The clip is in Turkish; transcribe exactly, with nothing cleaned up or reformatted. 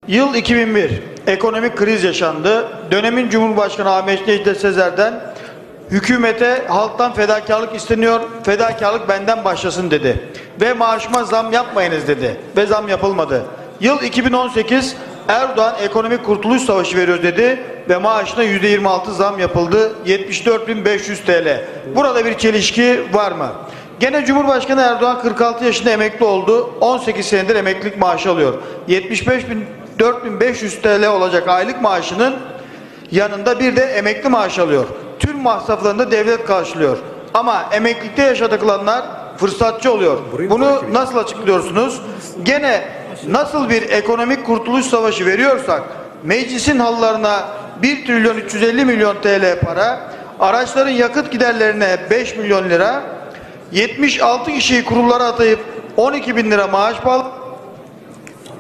Yıl iki bin bir. Ekonomik kriz yaşandı. Dönemin Cumhurbaşkanı Ahmet Necdet Sezer'den hükümete halktan fedakarlık isteniyor, fedakarlık benden başlasın dedi. Ve maaşıma zam yapmayınız dedi. Ve zam yapılmadı. Yıl iki bin on sekiz. Erdoğan ekonomik kurtuluş savaşı veriyor dedi ve maaşına yüzde yirmi altı zam yapıldı. yetmiş dört bin beş yüz TL. Burada bir çelişki var mı? Gene Cumhurbaşkanı Erdoğan kırk altı yaşında emekli oldu. on sekiz senedir emeklilik maaşı alıyor. yetmiş beş bin dört bin beş yüz TL olacak aylık maaşının yanında bir de emekli maaş alıyor. Tüm masraflarını da devlet karşılıyor. Ama emeklilikte yaşadıklarından fırsatçı oluyor. Bunu nasıl açıklıyorsunuz? Gene nasıl bir ekonomik kurtuluş savaşı veriyorsak meclisin halılarına bir trilyon üç yüz elli milyon TL para, araçların yakıt giderlerine beş milyon lira, yetmiş altı kişiyi kurullara atayıp on iki bin lira maaş bağlı